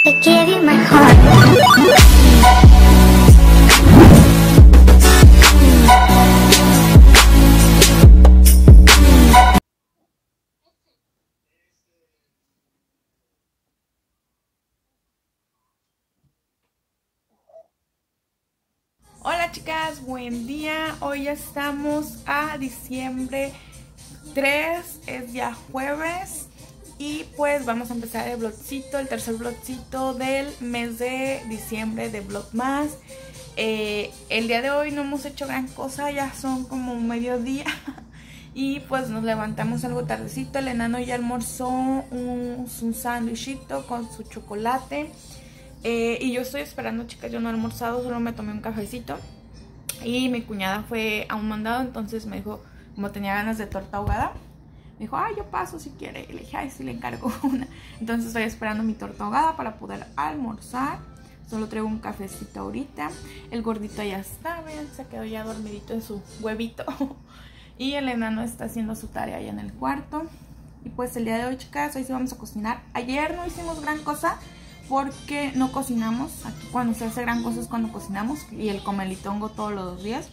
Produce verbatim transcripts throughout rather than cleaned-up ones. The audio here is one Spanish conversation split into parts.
I gave you my heart. Hola chicas, buen día. Hoy ya estamos a diciembre tres, es ya jueves. Y pues vamos a empezar el vlogcito, el tercer vlogcito del mes de diciembre de Vlogmas. eh, El día de hoy no hemos hecho gran cosa, ya son como mediodía. Y pues nos levantamos algo tardecito. El enano ya almorzó un, un sándwichito con su chocolate. Eh, y yo estoy esperando, chicas, yo no he almorzado, solo me tomé un cafecito. Y mi cuñada fue a un mandado, entonces me dijo, como tenía ganas de torta ahogada, me dijo, ay, yo paso si quiere. Y le dije, ay, sí, le encargo una. Entonces estoy esperando mi torta ahogada para poder almorzar. Solo traigo un cafecito ahorita. El gordito ya está, vean, se quedó ya dormidito en su huevito. Y el enano está haciendo su tarea allá en el cuarto. Y pues el día de hoy, chicas, hoy sí vamos a cocinar. Ayer no hicimos gran cosa porque no cocinamos. Aquí cuando se hace gran cosa es cuando cocinamos. Y el comelitongo todos los días.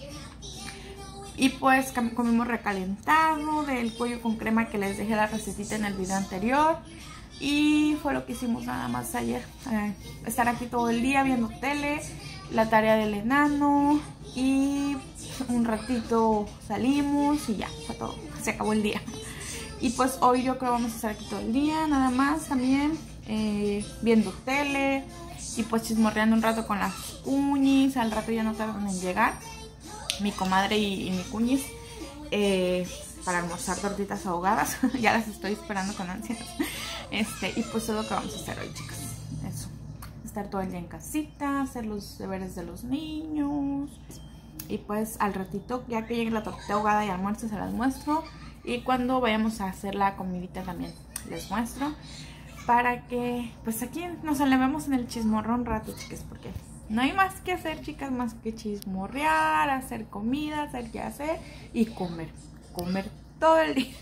Y pues comimos recalentado del pollo con crema, que les dejé la recetita en el video anterior. Y fue lo que hicimos nada más ayer. Eh, estar aquí todo el día viendo tele, la tarea del enano. Y un ratito salimos y ya, fue todo. Se acabó el día. Y pues hoy yo creo que vamos a estar aquí todo el día, nada más también. Eh, viendo tele y pues chismorreando un rato con las cuñis. Al rato ya no tardan en llegar mi comadre y, y mi cuñis eh, para almorzar tortitas ahogadas. Ya las estoy esperando con ansias. Este, y pues es lo que vamos a hacer hoy, chicas. Eso, estar todo el día en casita, hacer los deberes de los niños. Y pues al ratito, ya que llegue la tortita ahogada y almuerzo, se las muestro. Y cuando vayamos a hacer la comidita también les muestro, para que pues aquí nos elevemos en el chismorrón un rato, chicas, porque no hay más que hacer, chicas, más que chismorrear, hacer comida, hacer qué hacer y comer, comer todo el día.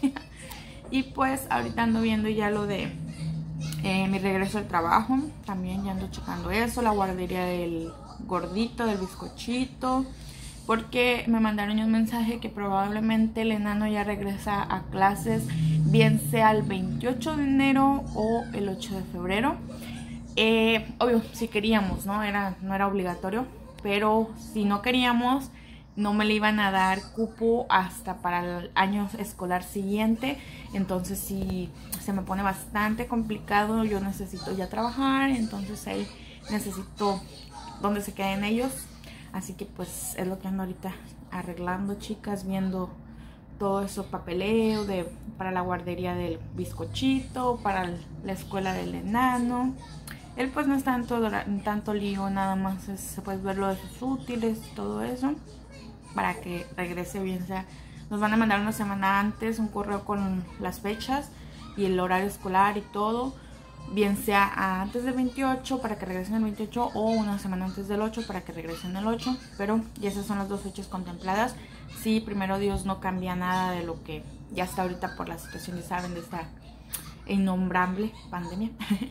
Y pues ahorita ando viendo ya lo de eh, mi regreso al trabajo, también ya ando checando eso, la guardería del gordito, del bizcochito, porque me mandaron un mensaje que probablemente el enano ya regresa a clases, bien sea el veintiocho de enero o el ocho de febrero. Eh, obvio, si queríamos, ¿no? Era, no era obligatorio, pero si no queríamos, no me le iban a dar cupo hasta para el año escolar siguiente. Entonces sí, se me pone bastante complicado. Yo necesito ya trabajar, entonces ahí necesito donde se queden ellos. Así que pues es lo que ando ahorita arreglando, chicas, viendo todo eso, papeleo de, para la guardería del bizcochito, para la escuela del enano. Él pues no es tanto, tanto lío, nada más es, se puede ver lo de sus útiles, todo eso, para que regrese bien. O sea, nos van a mandar una semana antes un correo con las fechas y el horario escolar y todo, bien sea antes del veintiocho para que regresen el veintiocho o una semana antes del ocho para que regresen el ocho. Pero ya esas son las dos fechas contempladas. Si primero Dios no cambia nada de lo que ya está ahorita por la situación, ya saben, de esta innombrable pandemia.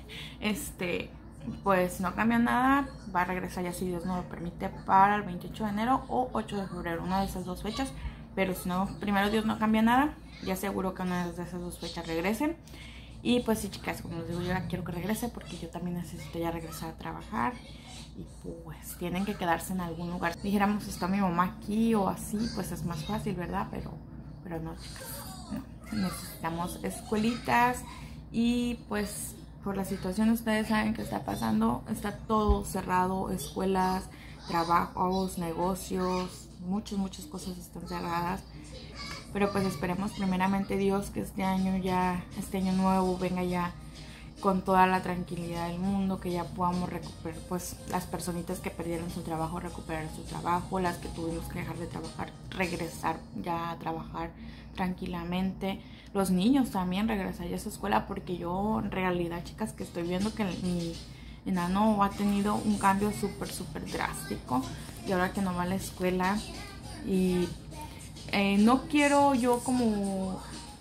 Este, pues no cambia nada, va a regresar ya, si Dios no lo permite, para el veintiocho de enero o ocho de febrero, una de esas dos fechas. Pero si no, primero Dios no cambia nada, ya seguro que una de esas dos fechas regresen. Y pues sí, chicas, como les digo, yo ya quiero que regrese porque yo también necesito ya regresar a trabajar. Y pues tienen que quedarse en algún lugar. Dijéramos, está mi mamá aquí o así, pues es más fácil, ¿verdad? Pero, pero no, chicas, no. Necesitamos escuelitas. Y pues por la situación, ustedes saben que está pasando, está todo cerrado, escuelas, trabajos, negocios, muchas, muchas cosas están cerradas. Pero pues esperemos primeramente Dios que este año ya, este año nuevo venga ya con toda la tranquilidad del mundo, que ya podamos recuperar, pues las personitas que perdieron su trabajo, recuperar su trabajo, las que tuvimos que dejar de trabajar, regresar ya a trabajar tranquilamente, los niños también regresar ya a su escuela, porque yo en realidad, chicas, que estoy viendo que mi enano ha tenido un cambio súper, súper drástico, y ahora que no va a la escuela, y eh, no quiero yo como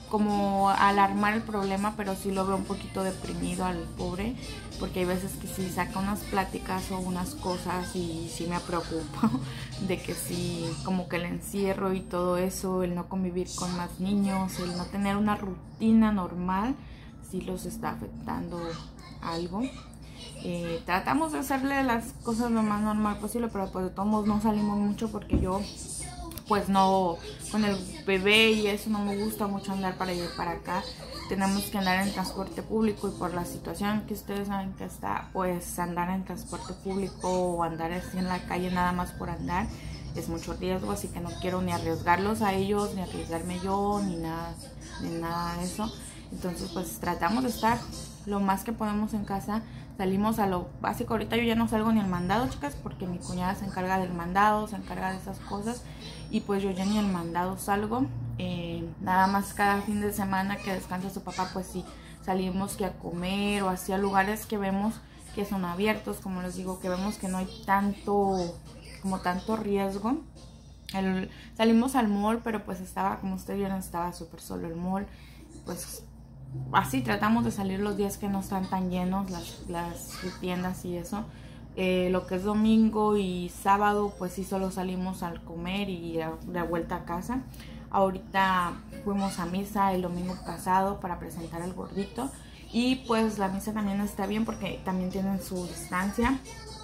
como alarmar el problema, pero sí lo veo un poquito deprimido al pobre, porque hay veces que sí saca unas pláticas o unas cosas y sí me preocupa de que sí, como que el encierro y todo eso, el no convivir con más niños, el no tener una rutina normal, sí los está afectando algo. Eh, tratamos de hacerle las cosas lo más normal posible, pero pues de todos modos no salimos mucho porque yo pues no, con el bebé y eso no me gusta mucho andar para allá y para acá. Tenemos que andar en transporte público y por la situación que ustedes saben que está, pues andar en transporte público o andar así en la calle nada más por andar es mucho riesgo, así que no quiero ni arriesgarlos a ellos, ni arriesgarme yo, ni nada, ni nada de eso. Entonces pues tratamos de estar lo más que podemos en casa. Salimos a lo básico. Ahorita yo ya no salgo ni al mandado, chicas, porque mi cuñada se encarga del mandado, se encarga de esas cosas. Y pues yo ya ni al mandado salgo. Eh, nada más cada fin de semana que descansa su papá, pues sí, salimos que a comer o hacia lugares que vemos que son abiertos, como les digo, que vemos que no hay tanto, como tanto riesgo. El, salimos al mall, pero pues estaba, como ustedes vieron, estaba súper solo el mall. Pues así tratamos de salir los días que no están tan llenos las, las tiendas y eso. Eh, lo que es domingo y sábado pues sí solo salimos al comer y a, de vuelta a casa. Ahorita fuimos a misa el domingo pasado para presentar al gordito y pues la misa también está bien porque también tienen su distancia.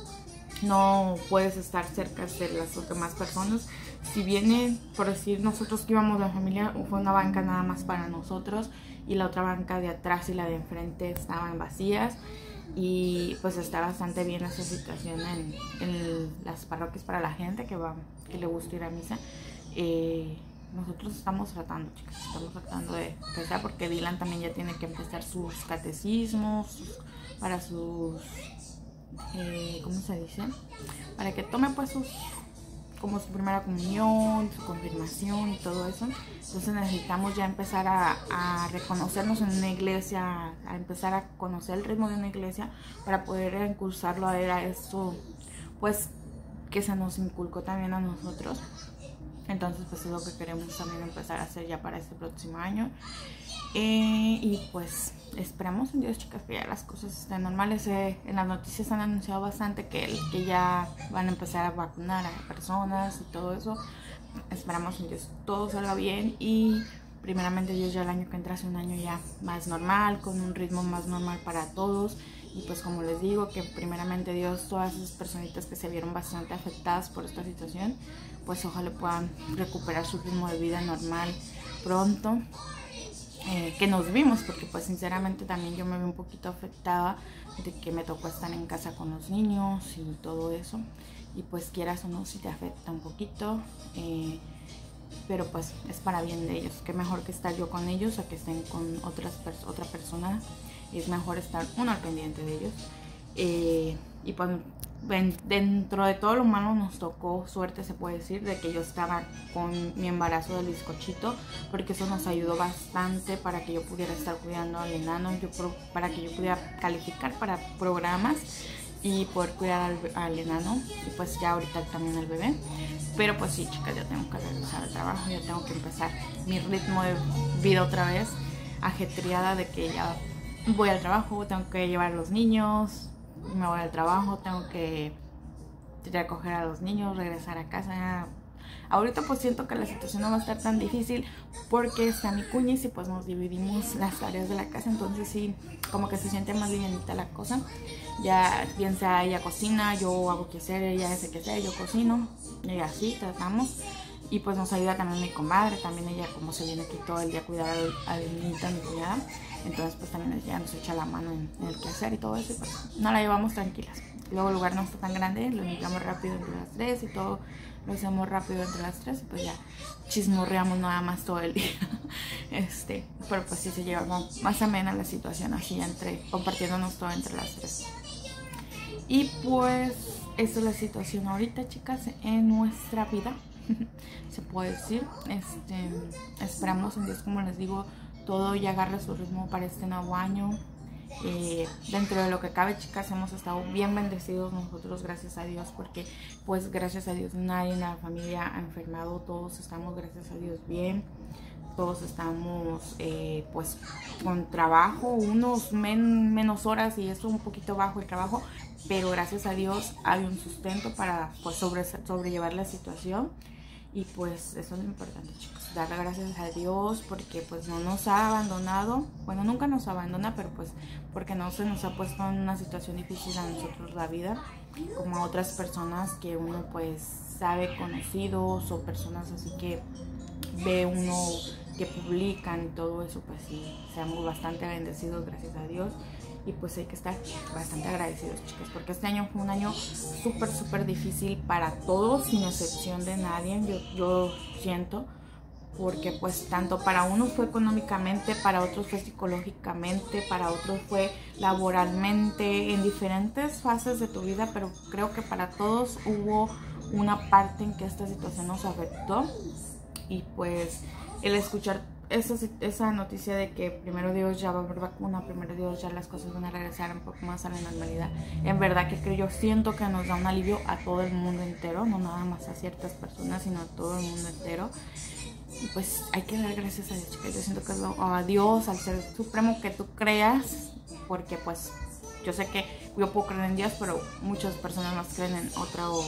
No puedes estar cerca de las demás personas. Si viene, por decir, nosotros que íbamos la familia, fue una banca nada más para nosotros y la otra banca de atrás y la de enfrente estaban vacías. Y pues está bastante bien esa situación en, en las parroquias para la gente que va, que le gusta ir a misa. Eh, nosotros estamos tratando, chicas, estamos tratando de empezar porque Dylan también ya tiene que empezar sus catecismos sus, para sus, eh, ¿cómo se dice? Para que tome pues sus, como su primera comunión, su confirmación y todo eso. Entonces necesitamos ya empezar a, a reconocernos en una iglesia, a empezar a conocer el ritmo de una iglesia para poder impulsarlo a ver a eso, pues que se nos inculcó también a nosotros. Entonces pues es lo que queremos también empezar a hacer ya para este próximo año. Eh, y pues esperamos en Dios, chicas, que ya las cosas estén normales. Eh, en las noticias han anunciado bastante que, que ya van a empezar a vacunar a personas y todo eso. Esperamos en Dios todo salga bien y primeramente Dios ya el año que entra sea un año ya más normal, con un ritmo más normal para todos. Y pues como les digo, que primeramente Dios, todas esas personitas que se vieron bastante afectadas por esta situación, pues ojalá puedan recuperar su ritmo de vida normal pronto. Eh, que nos vimos, porque pues sinceramente también yo me vi un poquito afectada de que me tocó estar en casa con los niños y todo eso, y pues quieras o no, si te afecta un poquito, eh, pero pues es para bien de ellos. Que mejor que estar yo con ellos a que estén con otras pers otra persona. Es mejor estar uno al pendiente de ellos. Eh, y pues dentro de todo lo malo nos tocó suerte, se puede decir, de que yo estaba con mi embarazo del bizcochito, porque eso nos ayudó bastante para que yo pudiera estar cuidando al enano, yo, para que yo pudiera calificar para programas y poder cuidar al, al enano, y pues ya ahorita también al bebé. Pero pues sí, chicas, ya tengo que regresar al trabajo, ya tengo que empezar mi ritmo de vida otra vez, ajetreada de que ya voy al trabajo, tengo que llevar a los niños, me voy al trabajo, tengo que recoger a los niños, regresar a casa. Ahorita pues siento que la situación no va a estar tan difícil porque está mi cuñis y pues nos dividimos las tareas de la casa, entonces sí, como que se siente más livianita la cosa. Ya bien sea ella cocina, yo hago que hacer, ella hace que hacer, yo cocino y así tratamos. Y pues nos ayuda también mi comadre, también ella como se viene aquí todo el día a cuidar al, al niñito, a mi cuñada. Entonces pues también ella nos echa la mano en, en el quehacer y todo eso, y pues no la llevamos tranquilas. Luego el lugar no está tan grande, lo limpiamos rápido entre las tres y todo lo hacemos rápido entre las tres, y pues ya chismorreamos nada más todo el día. este, pero pues sí se lleva más, más amena la situación así, entre compartiéndonos todo entre las tres. Y pues esta es la situación ahorita, chicas, en nuestra vida. Se puede decir. Este, esperamos en Dios, como les digo, todo ya agarre su ritmo para este nuevo año. Eh, dentro de lo que cabe, chicas, hemos estado bien bendecidos nosotros, gracias a Dios, porque pues gracias a Dios nadie en la familia ha enfermado, todos estamos gracias a Dios bien. todos estamos eh, pues con trabajo, unos men menos horas y eso un poquito bajo el trabajo, pero gracias a Dios hay un sustento para pues sobre, sobrellevar la situación. Y pues eso es lo importante, chicos, darle gracias a Dios porque pues no nos ha abandonado. Bueno, nunca nos abandona, pero pues porque no se nos ha puesto en una situación difícil a nosotros la vida, como a otras personas que uno pues sabe, conocidos o personas así que ve uno que publican y todo eso. Pues sí, seamos bastante bendecidos, gracias a Dios. Y pues hay que estar bastante agradecidos, chicos, porque este año fue un año súper, súper difícil para todos, sin excepción de nadie, yo, yo siento, porque pues tanto para unos fue económicamente, para otros fue psicológicamente, para otros fue laboralmente, en diferentes fases de tu vida, pero creo que para todos hubo una parte en que esta situación nos afectó. Y pues el escuchar Esa, esa noticia de que primero Dios ya va a haber vacuna, primero Dios ya las cosas van a regresar un poco más a la normalidad, en verdad que yo siento que nos da un alivio a todo el mundo entero, no nada más a ciertas personas, sino a todo el mundo entero. Y pues hay que dar gracias a Dios, chicas. Yo siento que a Dios, al Ser Supremo que tú creas, porque pues yo sé que yo puedo creer en Dios, pero muchas personas más creen en otro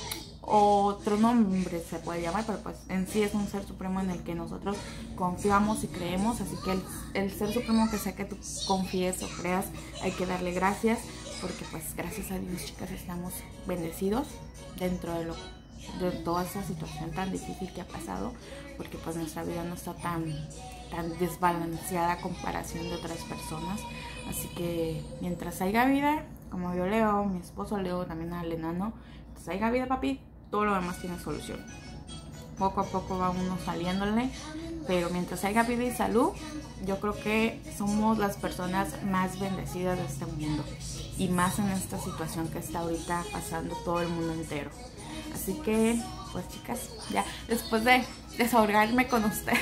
otro nombre se puede llamar, pero pues en sí es un ser supremo en el que nosotros confiamos y creemos. Así que el, el ser supremo que sea que tú confíes o creas, hay que darle gracias, porque pues gracias a Dios, chicas, estamos bendecidos dentro de lo de toda esa situación tan difícil que ha pasado, porque pues nuestra vida no está tan tan desbalanceada a comparación de otras personas. Así que mientras haya vida, como yo leo, mi esposo leo también al enano, mientras haya vida, papi, todo lo demás tiene solución. Poco a poco va uno saliéndole, pero mientras haya vida y salud, yo creo que somos las personas más bendecidas de este mundo, y más en esta situación que está ahorita pasando todo el mundo entero. Así que, pues chicas, ya después de desahogarme con ustedes,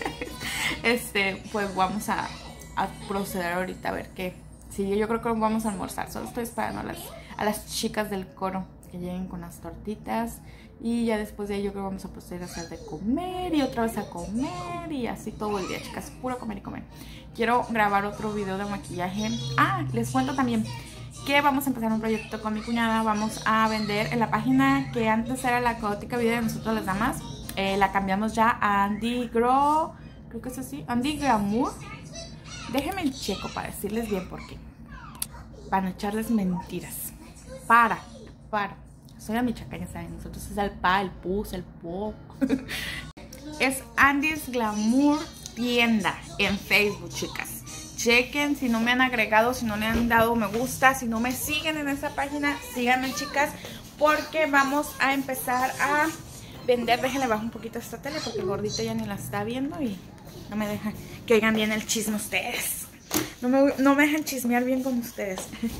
este, pues vamos a, a proceder ahorita a ver qué. Sí, yo creo que vamos a almorzar. Solo estoy esperando a las, a las chicas del coro que lleguen con las tortitas, y ya después de ello creo que vamos a proceder a hacer de comer y otra vez a comer, y así todo el día, chicas, puro comer y comer. Quiero grabar otro video de maquillaje. Ah, les cuento también que vamos a empezar un proyecto con mi cuñada. Vamos a vender en la página que antes era La Caótica Vida de Nosotros las Damas, eh, la cambiamos ya a Andy Grow, creo que es así, Andy Glamour. Déjenme el checo para decirles bien por qué, para no echarles mentiras. Para, para. Soy a mi chacaña, ¿saben? Nosotros es el pa, el pus, el po. Es Andy's Glamour Tienda en Facebook, chicas. Chequen, si no me han agregado, si no le han dado me gusta, si no me siguen en esa página, síganme, chicas, porque vamos a empezar a vender. Déjenle bajar un poquito esta tele porque el gordito ya ni la está viendo y no me dejan que oigan bien el chisme ustedes. No me, no me dejan chismear bien con ustedes.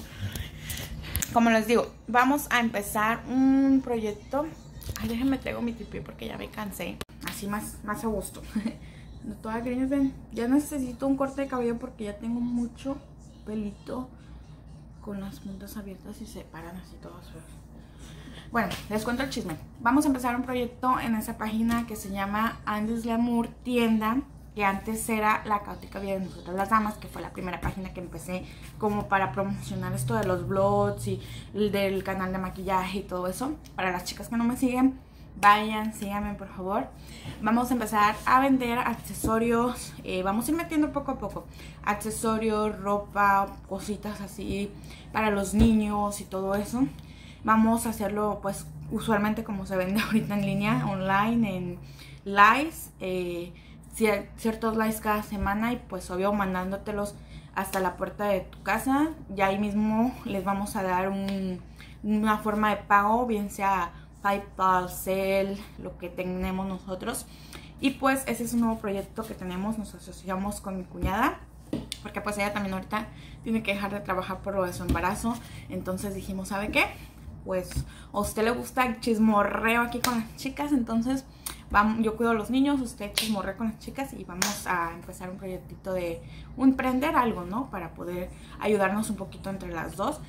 Como les digo, vamos a empezar un proyecto. Ay, déjenme traigo mi tipí porque ya me cansé. Así más, más a gusto. No todas greñas, ven. Ya necesito un corte de cabello porque ya tengo mucho pelito con las puntas abiertas y se paran así todas feas. Bueno, les cuento el chisme. Vamos a empezar un proyecto en esa página que se llama Andy's Glamour Tienda, que antes era La Caótica Vida de Nosotros las Damas, que fue la primera página que empecé como para promocionar esto de los vlogs y del canal de maquillaje y todo eso. Para las chicas que no me siguen, vayan, síganme por favor. Vamos a empezar a vender accesorios, eh, vamos a ir metiendo poco a poco accesorios, ropa, cositas así para los niños y todo eso. Vamos a hacerlo pues usualmente como se vende ahorita en línea, online, en lives, eh, ciertos lives cada semana, y pues obvio mandándotelos hasta la puerta de tu casa. Ya ahí mismo les vamos a dar un, una forma de pago, bien sea PayPal, Zelle, lo que tenemos nosotros. Y pues ese es un nuevo proyecto que tenemos, nos asociamos con mi cuñada, porque pues ella también ahorita tiene que dejar de trabajar por lo de su embarazo. Entonces dijimos, ¿sabe qué? Pues a usted le gusta el chismorreo aquí con las chicas, entonces vamos, yo cuido a los niños, usted chismorrea con las chicas, y vamos a empezar un proyectito de un emprender algo, ¿no? Para poder ayudarnos un poquito entre las dos.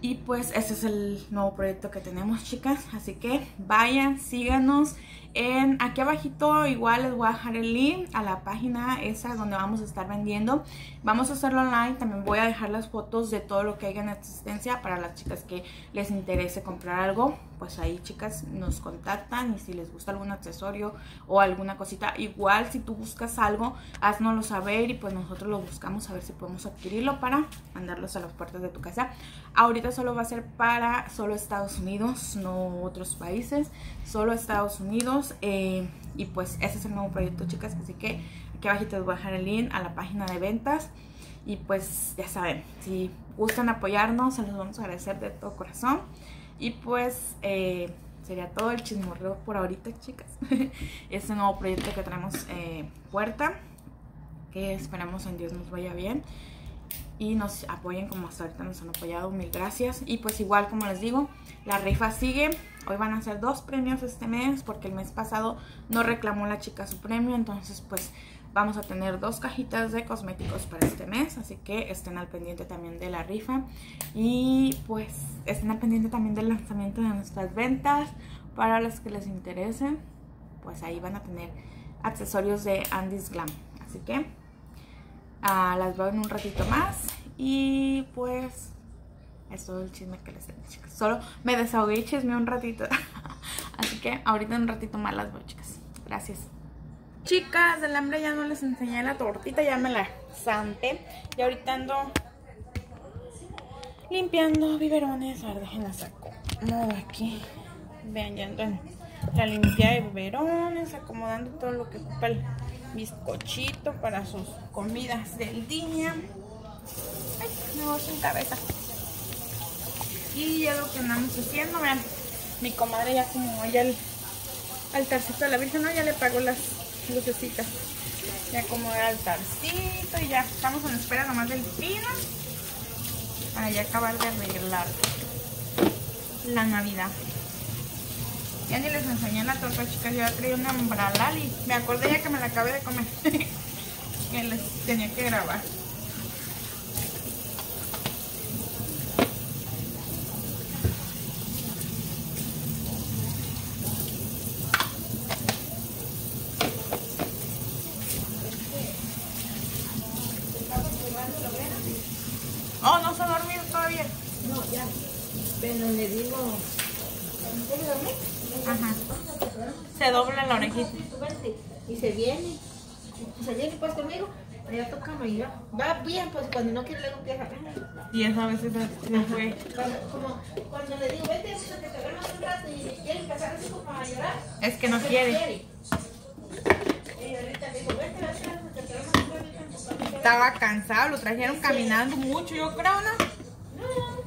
Y pues este es el nuevo proyecto que tenemos, chicas. Así que vayan, síganos. En, aquí abajito igual les voy a dejar el link a la página esa donde vamos a estar vendiendo. Vamos a hacerlo online. También voy a dejar las fotos de todo lo que haya en existencia para las chicas que les interese comprar algo. Pues ahí, chicas, nos contactan y si les gusta algún accesorio o alguna cosita, igual si tú buscas algo, haznoslo saber y pues nosotros lo buscamos a ver si podemos adquirirlo para mandarlos a las puertas de tu casa. Ahorita solo va a ser para solo Estados Unidos, no otros países, solo Estados Unidos. Eh, y pues ese es el nuevo proyecto, chicas, así que aquí abajito les voy a dejar el link a la página de ventas. Y pues ya saben, si gustan apoyarnos, se los vamos a agradecer de todo corazón. Y pues eh, sería todo el chismorreo por ahorita, chicas. Este nuevo proyecto que traemos eh, puerta, que esperamos en Dios nos vaya bien y nos apoyen como hasta ahorita nos han apoyado. Mil gracias. Y pues igual, como les digo, la rifa sigue. Hoy van a ser dos premios este mes porque el mes pasado no reclamó la chica su premio. Entonces pues vamos a tener dos cajitas de cosméticos para este mes. Así que estén al pendiente también de la rifa. Y pues estén al pendiente también del lanzamiento de nuestras ventas. Para los que les interesen, pues ahí van a tener accesorios de Andy's Glam. Así que uh, las veo en un ratito más. Y pues es todo el chisme que les tengo, chicas. Solo me desahogué y chisme un ratito. Así que ahorita en un ratito más las veo, chicas. Gracias. Chicas, del hambre ya no les enseñé la tortita, ya me la santé. Y ahorita ando limpiando biberones. A ver, déjenla saco. No, aquí. Vean, ya ando en la limpieza de biberones, acomodando todo lo que ocupa el bizcochito para sus comidas del día. Ay, me voy sin cabeza. Y ya lo que andamos haciendo, vean, mi comadre ya como ya el altarcito de la Virgen, ¿no? Ya le pagó las lucecitas. Ya acomodé el altarcito y ya estamos en espera nomás del pino para ya acabar de arreglar la Navidad. Ya ni les enseñé la torta, chicas. Yo ya traía una embralal y me acordé ya que me la acabé de comer. Que les tenía que grabar. Oh, no se ha dormido todavía. No, ya. Pero le digo. ¿Puede dormir? Ajá. Se dobla la orejita. Y se viene. Se viene pues conmigo. Allá tocamos y ya. Va bien, pues cuando no quiere luego empieza. Y eso a veces se fue. Cuando, como, cuando le digo, vete, pues, que te duermas un rato y quiere empezar así como a llorar. Es que no quiere. quiere. Y ahorita le digo, vete, vete, que te duermas un rato. Estaba cansado, lo trajeron caminando mucho, yo creo, ¿no? No.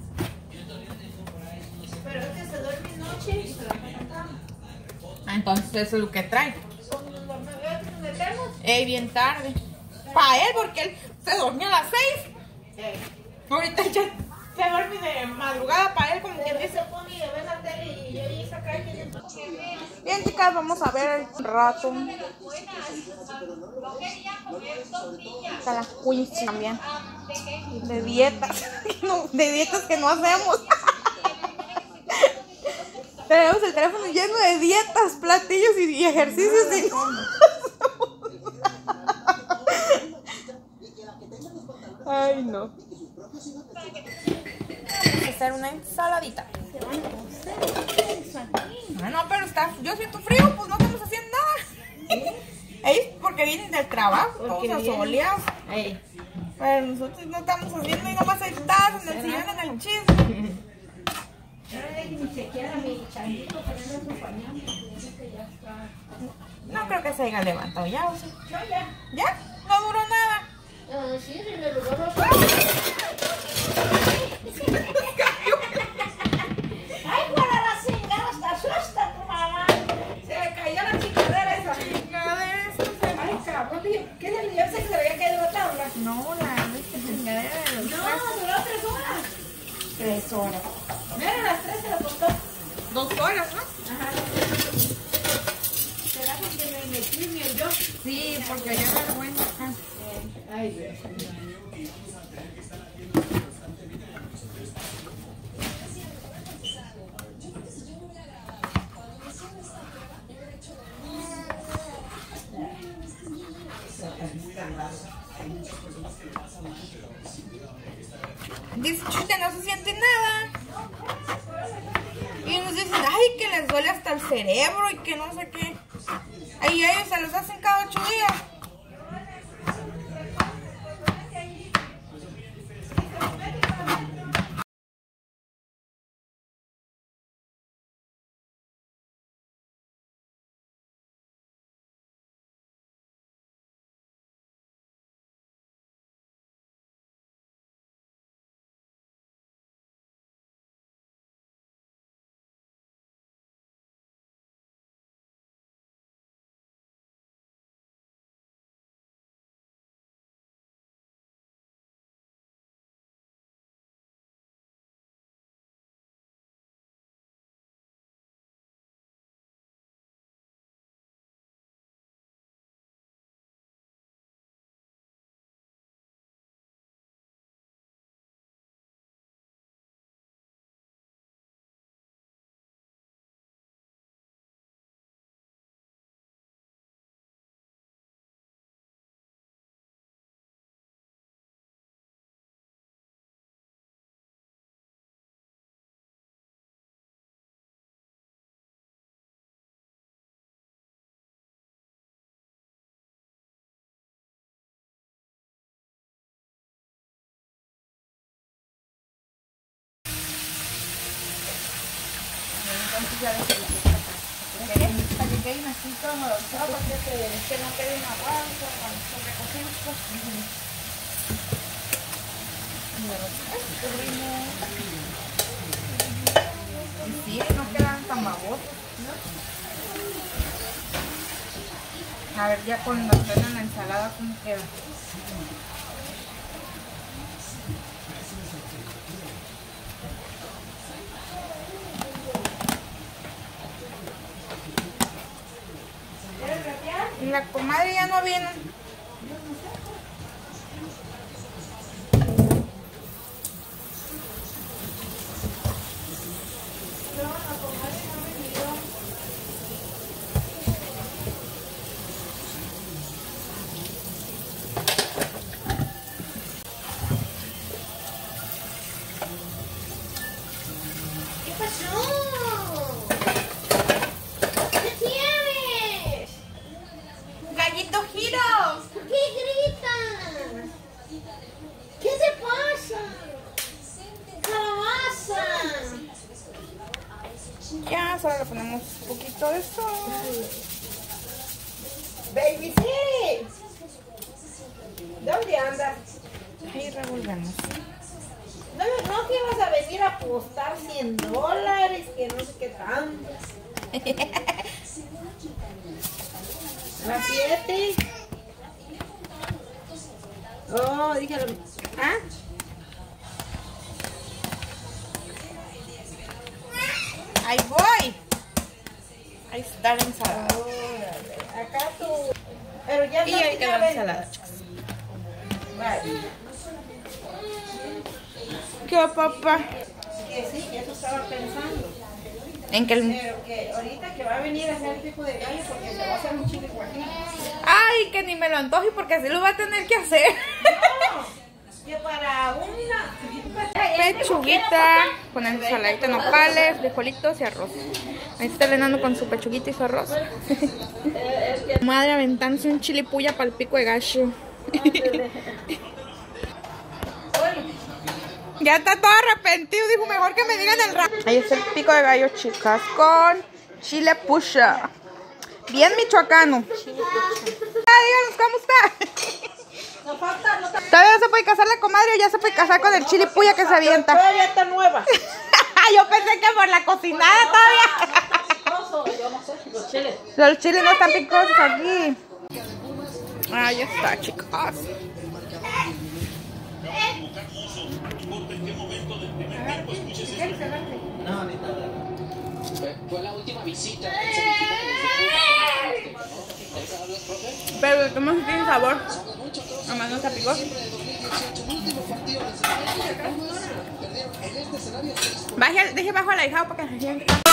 Pero es que se duerme noche y se la cama. Entonces eso es lo que trae. ¿Nos metemos? Ey, bien tarde. Para él, porque él se dormía a las seis. Eh. Ahorita ya se duerme de madrugada para él, como que Él dice. se pone y ve la tele y yo y esa calle y yo. Bien, chicas, vamos a ver el rato. Está la Quincy también. De dietas. No, de dietas que no hacemos. Tenemos el teléfono lleno de dietas, platillos y, y ejercicios. Y no. Ay, no. Vamos a hacer una ensaladita. No, no, pero está, yo siento frío, pues no estamos haciendo nada. Es porque vienen del trabajo, todos asoleados. Pero nosotros no estamos haciendo y nomás ahí estás en el sillón, en el chisme. No creo que se haya levantado ya, ¿o sí? ¿Ya? No duró nada. Uh, sí, se le duró los ¡ay, para la chingada! ¡Hasta asusta tu mamá! Se le cayó la chingadera esa. Chingadera, eso se... Ay, cabrón, ¿qué se le dio? ¿Se le había caído la tabla? No, la chingadera de los... No, duró tres horas. Tres horas. Mira, a las tres se lo costó. Dos horas, ¿no? Ajá. ¿Será porque me metí en el yo? Sí, porque allá vergüenza. Ay, Dios. ay, que les duele hasta el cerebro y que no sé qué. Ahí ellos se los hacen cada ocho días. Ya ves que para que quede así todo, no, porque que no quede una guanza, sobre cocidos. Y sí, no quedan tan babosos, ¿no? A ver, ya cuando estén en la ensalada, ¿cómo queda? Y la comadre ya no vino. ¿Qué pasó? ¿Qué tienes? ¡Gallito Giro! ¿Por qué gritas? ¿Qué te pasa? ¡Calabaza! Ya, solo le ponemos un poquito de esto. Baby, sí. ¿Dónde andas? Ahí revolvemos. No, no que ibas a venir a apostar cien dólares, que no sé qué tanto. Las siete. Oh, dígalo. ¿Ah? Ahí voy. Ahí está la ensalada. Órale, acá tú. Pero ya Y no ahí quedó la ven. ensalada, chicos. Vale. ¿Qué, papá? Que sí, que eso estaba pensando. En que el... Pero que ahorita que va a venir a hacer el tipo de gallo porque se va a hacer un chile guajillo. Ay, que ni me lo antoje porque así lo va a tener que hacer. No, que para una Pechuguita con ensaladita de nopales, frijolitos y arroz. Ahí está Renando con su pechuguita y su arroz. Madre aventándose un chilipuya para el pico de gallo. Ya está todo arrepentido, dijo mejor que me digan el rap. Ahí está el pico de gallo, chicas, con chile puya. Bien michoacano. Ah, díganos cómo está. no falta, no falta. Todavía no se puede casar la comadre o ya se puede casar con el chile puya que se avienta. Todavía está nueva. Yo pensé que por la cocinada todavía. Yo no sé, los chiles. Los chiles no están picosos aquí. Ahí está, chicos. Fue la última visita. Pero el tomate tiene sabor. Nomás no está picoso. Baje, deje bajo al ahijado para que se sienta.